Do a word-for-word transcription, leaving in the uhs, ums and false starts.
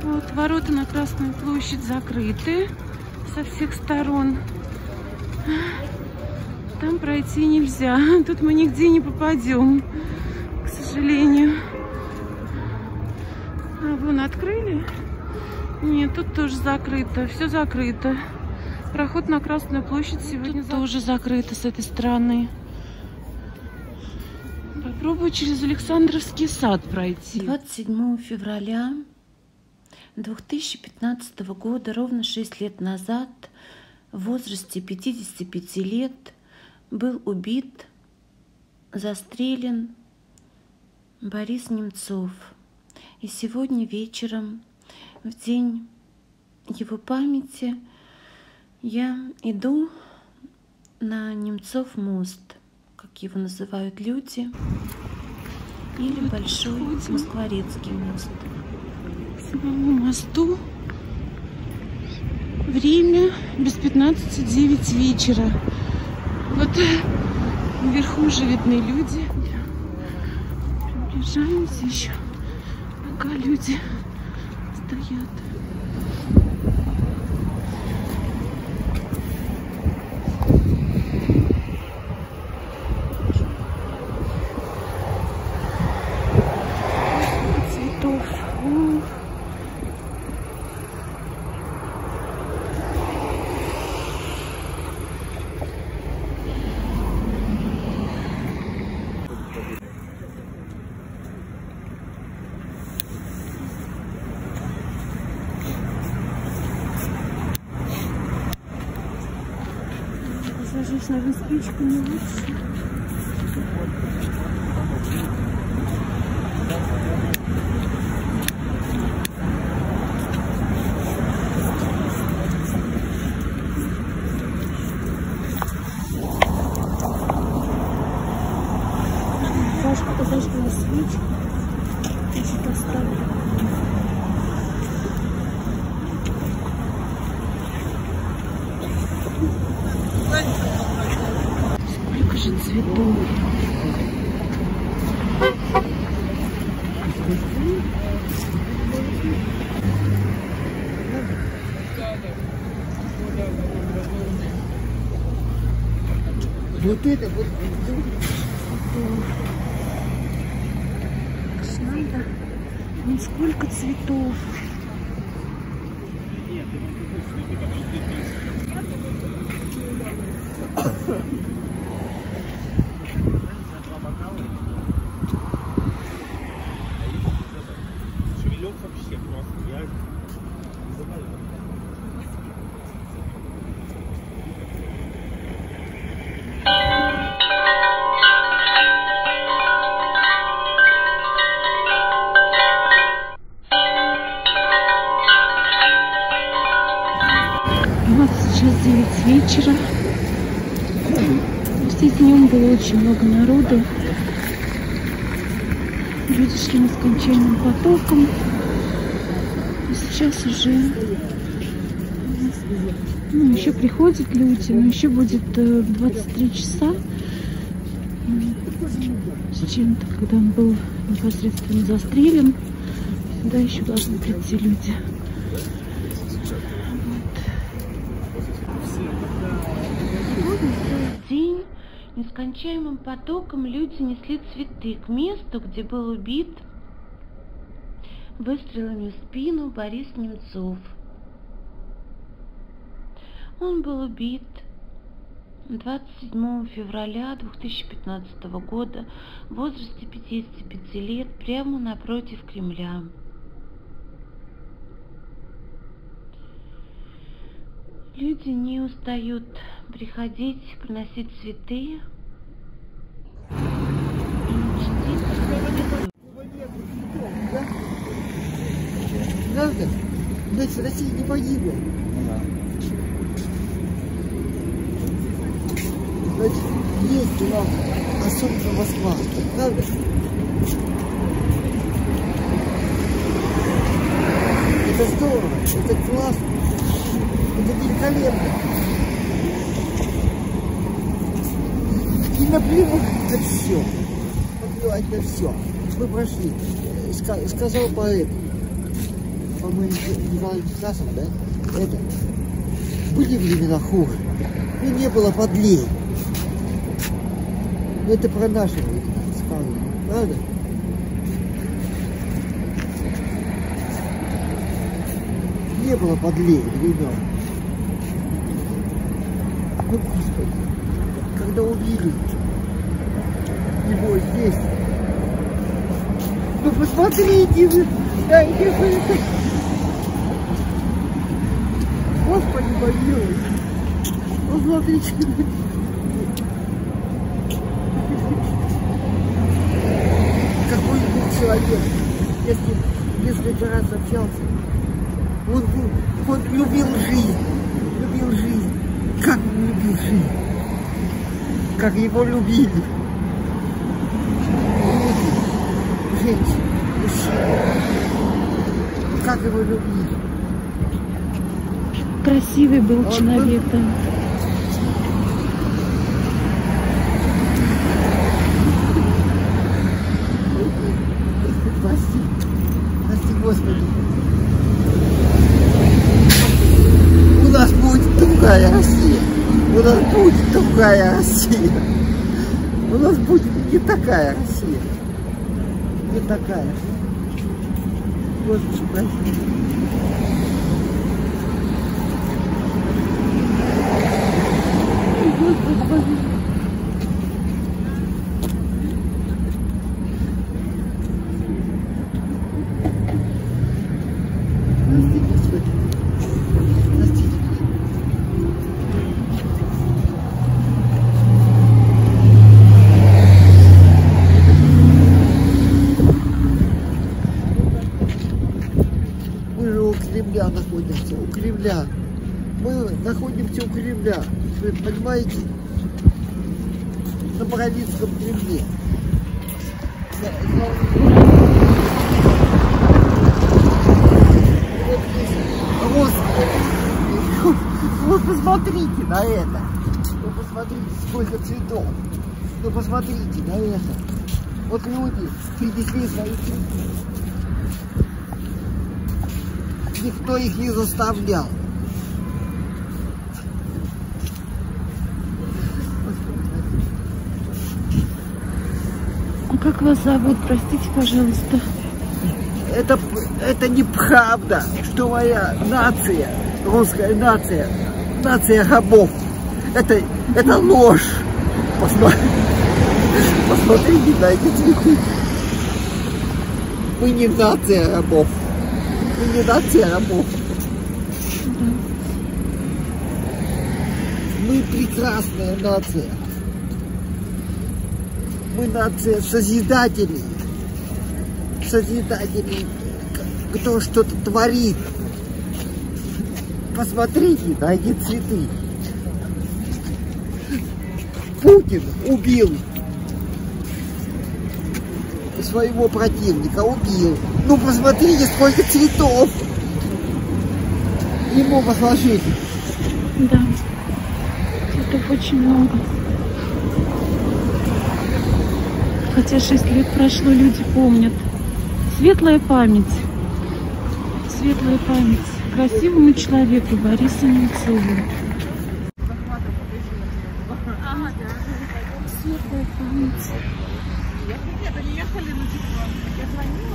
Вот ворота на Красную площадь закрыты со всех сторон. Там пройти нельзя. Тут мы нигде не попадем, к сожалению. А вон открыли? Нет, тут тоже закрыто. Все закрыто. Проход на Красную площадь сегодня тут тоже закрыто с этой стороны. Попробую через Александровский сад пройти. двадцать седьмого февраля две тысячи пятнадцатого года, ровно шесть лет назад, в возрасте пятидесяти пяти лет, был убит, застрелен Борис Немцов. И сегодня вечером, в день его памяти, я иду на Немцов мост, как его называют люди, или вот Большой Москворецкий мост. К самому мосту время без пятнадцати девять вечера. Вот вверху уже видны люди. Приближаемся еще, пока люди стоят. Зажечь, наверное, спичку не лучше. Сашка зажгла свечку. Значит, оставлю. Сколько же цветов. Вот это вот. Надо. Ну сколько цветов. Вообще просто я заболел. Вот сейчас девять вечера. Здесь днем было очень много народу. Люди шли нескончаемым потоком. И сейчас уже ну, еще приходят люди, но еще будет двадцать три часа с чем-то, когда он был непосредственно застрелен. Сюда еще должны прийти люди. День нескончаемым потоком люди несли цветы к месту, где был убит выстрелами в спину Борис Немцов. Он был убит двадцать седьмого февраля две тысячи пятнадцатого года в возрасте пятидесяти пяти лет прямо напротив Кремля. Люди не устают приходить, приносить цветы. Правда? Значит, Россия не погибла. Значит, есть у нас особенно Москва. Правда? Это здорово, это классно, это великолепно. И наплевать на все. Наплевать на все. Мы прошли, сказал поэт. по-моему, Николаем Стасом, да? Это. Были времена хуже. Ну, не было подлей. Но это про наши времена сказано, правда? Не было подлей времен. Ну, Господи, когда убили его здесь. Ну, посмотрите вы. Дайте вы. Господи, помилуй. Посмотрите. Какой был человек, если несколько раз общался. Он, был, он любил жизнь. Любил жизнь. Как он любил жизнь. Как его любили. Люди, женщины, мужчины. Как его любили. Красивый был Он человек, был... да. Прости, прости, Господи. У нас будет другая Россия. У нас будет другая Россия. У нас будет не такая Россия. Не такая. Господи, прости. Господи, прости. Кремля находимся, у Кремля. Мы находимся у Кремля. Вы понимаете? На Боровицком Кремле. Вот, вот, вот посмотрите на это. Ну посмотрите, сколько цветов. Ну посмотрите на это. Вот люди принесли свои цветы. Никто их не заставлял. А как вас зовут? Простите, пожалуйста. Это, это неправда, что моя нация, русская нация, нация рабов. Это, это ложь. Посмотрите, посмотрите на эти цветы. Мы не нация рабов. Мы не нация рабов. Мы прекрасная нация. Мы нация созидателей. Созидателей, кто что-то творит. Посмотрите на эти цветы. Путин убил своего противника, убил. Ну посмотрите, сколько цветов ему возложили. Да, цветов очень много. Хотя шесть лет прошло, люди помнят. Светлая память. Светлая память. Красивому человеку Бориса Немцова. Светлая память. Нет, они ехали на телефон. Я звонила.